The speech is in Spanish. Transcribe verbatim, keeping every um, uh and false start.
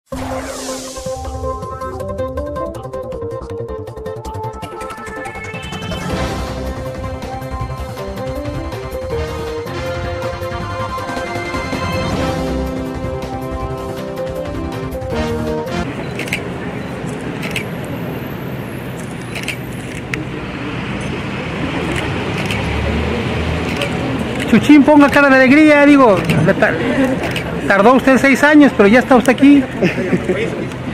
Chuchín, ponga cara de alegría, digo, tardó usted seis años, pero ya está usted aquí.